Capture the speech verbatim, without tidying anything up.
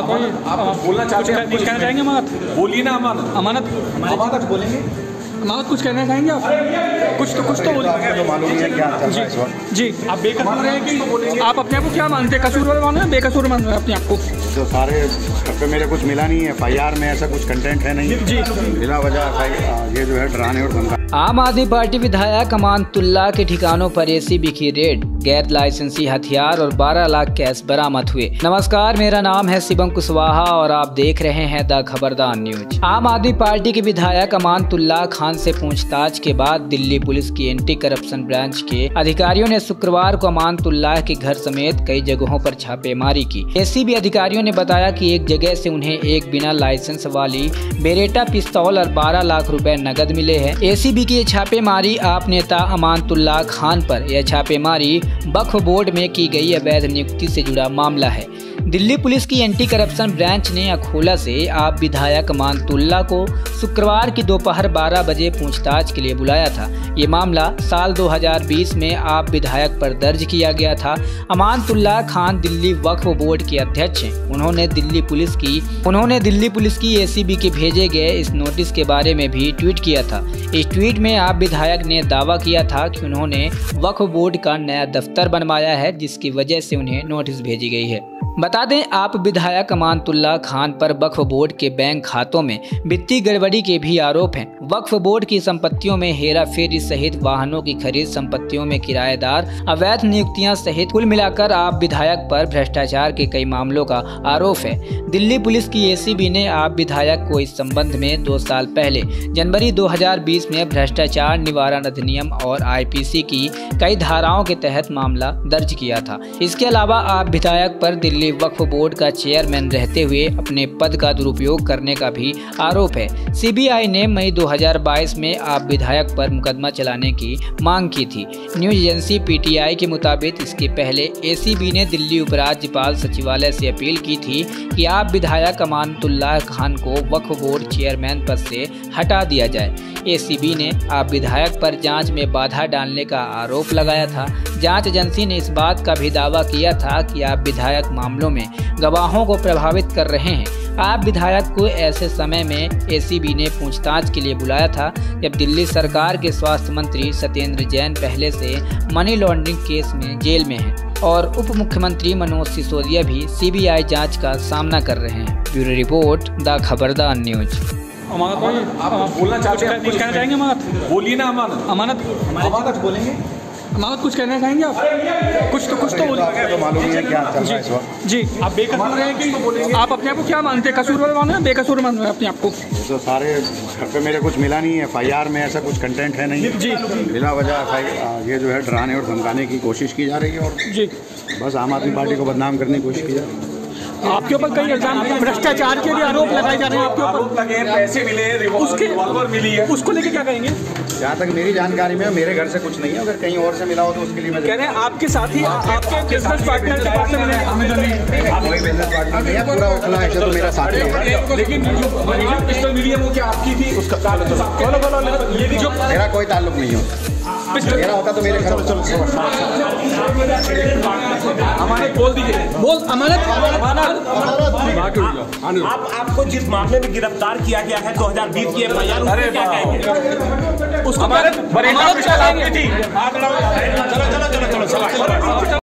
आप बोलना चाहते हैं, कुछ कहना चाहेंगे? अमानत बोलिए ना। अमानत अमानत अमानत बोलेंगे। अमानत कुछ कहना चाहेंगे आप? कुछ तो कुछ तो बोलिए। तो मालूम नहीं है क्या चल रहा है इस वक्त। जी, आप बेकसूर हैं कि आप अपने आप को क्या मानते हैं? कसूरवार मान रहे हैं, बेकसूर मान रहे हैं अपने आप को? तो सारे घर पे मेरे कुछ मिला नहीं है, एफ आई आर में ऐसा कुछ कंटेंट है नहीं जी। बिना वजह ये जो है डराने और धमकाने। आम आदमी पार्टी विधायक अमानतुल्लाह के ठिकानों पर एसीबी की रेड, गैर लाइसेंसी हथियार और बारह लाख कैश बरामद हुए। नमस्कार, मेरा नाम है शिवम कुशवाहा और आप देख रहे हैं द खबरदार न्यूज। आम आदमी पार्टी के विधायक अमानतुल्लाह खान से पूछताछ के बाद दिल्ली पुलिस की एंटी करप्शन ब्रांच के अधिकारियों ने शुक्रवार को अमानतुल्लाह के घर समेत कई जगहों पर छापेमारी की। एसीबी अधिकारियों ने बताया कि एक जगह से उन्हें एक बिना लाइसेंस वाली बेरेटा पिस्तौल और बारह लाख रुपए नकद मिले हैं। एसीबी की छापेमारी आप नेता अमानतुल्लाह खान पर यह छापेमारी वक्फ बोर्ड में की गई अवैध नियुक्ति से जुड़ा मामला है। दिल्ली पुलिस की एंटी करप्शन ब्रांच ने अखोला से आप विधायक अमानतुल्लाह को शुक्रवार की दोपहर बारह बजे पूछताछ के लिए बुलाया था। ये मामला साल दो हज़ार बीस में आप विधायक पर दर्ज किया गया था। अमानतुल्लाह खान दिल्ली वक्फ बोर्ड के अध्यक्ष हैं। उन्होंने दिल्ली पुलिस की उन्होंने दिल्ली पुलिस की एसीबी के भेजे गए इस नोटिस के बारे में भी ट्वीट किया था। इस ट्वीट में आप विधायक ने दावा किया था कि उन्होंने वक्फ बोर्ड का नया दफ्तर बनवाया है, जिसकी वजह से उन्हें नोटिस भेजी गई है। बता दें, आप विधायक अमानतुल्लाह खान पर वक्फ बोर्ड के बैंक खातों में वित्तीय गड़बड़ी के भी आरोप हैं। वक्फ बोर्ड की संपत्तियों में हेरा फेरी सहित वाहनों की खरीद, संपत्तियों में किराएदार, अवैध नियुक्तियां सहित कुल मिलाकर आप विधायक पर भ्रष्टाचार के कई मामलों का आरोप है। दिल्ली पुलिस की एसीबी ने आप विधायक को इस संबंध में दो साल पहले जनवरी दो हजार बीस में भ्रष्टाचार निवारण अधिनियम और आईपीसी की कई धाराओं के तहत मामला दर्ज किया था। इसके अलावा आप विधायक पर दिल्ली वक्फ बोर्ड का चेयरमैन रहते हुए अपने पद का दुरुपयोग करने का भी आरोप है। सीबीआई ने मई दो हज़ार बाईस में आप विधायक पर मुकदमा चलाने की मांग की थी। न्यूज एजेंसी पीटीआई के मुताबिक इसके पहले एसीबी ने दिल्ली उपराज्यपाल सचिवालय से अपील की थी कि आप विधायक अमानतुल्लाह खान को वक्फ बोर्ड चेयरमैन पद से हटा दिया जाए। एसीबी ने आप विधायक पर जांच में बाधा डालने का आरोप लगाया था। जांच एजेंसी ने इस बात का भी दावा किया था कि आप विधायक मामलों में गवाहों को प्रभावित कर रहे हैं। आप विधायक को ऐसे समय में एसीबी ने पूछताछ के लिए बुलाया था जब दिल्ली सरकार के स्वास्थ्य मंत्री सत्येंद्र जैन पहले से मनी लॉन्ड्रिंग केस में जेल में हैं और उप मुख्यमंत्री मनोज सिसोदिया भी सीबीआई जांच का सामना कर रहे हैं। Bureau report, the Khabardar news. Amanat भाई, आप बोलना चाहते हैं, कुछ कहना चाहेंगे? अमानत बोलिए ना। अमानत अमानत अमानत बोलेंगे। अमानत कुछ कहना चाहेंगे आप? कुछ तो कुछ तो बोलिए। तो मालूम नहीं है क्या चल रहा है इस वक्त। जी, आप बेकसूर हैं कि आप अपने आप को क्या मानते हैं? कसूरवार मान रहे हैं, बेकसूर मान रहे हैं अपने आप को? तो सारे घर पे मेरे कुछ मिला नहीं है, एफ आई आर में ऐसा कुछ कंटेंट है नहीं जी। बिना वजह ये जो है डराने और धमकाने की कोशिश की जा रही है और जी, बस आम आदमी पार्टी को बदनाम करने की कोशिश की जा रही है। आपके ऊपर कई इल्जाम भ्रष्टाचार के भी आरोप लगाए जा रहे हैं। आपके ऊपर लगे, पैसे मिले, उसके रिवॉल्वर मिली है, उसको लेके क्या कहेंगे? जहाँ तक मेरी जानकारी में मेरे घर से कुछ नहीं है, अगर कहीं और से मिला हो तो उसके लिए मैं कह रहे हैं आपके साथी आपके बिजनेस पार्टनर के पास से मिले। कोई बिजनेस पार्टनर नहीं है, पूरा उठला है तो मेरा साथी है। लेकिन जो पिस्टल मिली है वो क्या आपकी थी? उसका ये भी जो मेरा कोई ताल्लुक नहीं है। मेरा होता तो मेरे घर अमानत बोल दीजिए। बोल अमानत अमानत आप आपको जिस मामले में गिरफ्तार किया गया है दो हज़ार बीस की एफ आई आर, अरे क्या कहेंगे? उसको अमानत बरेटा पिस्टल आपकी थी।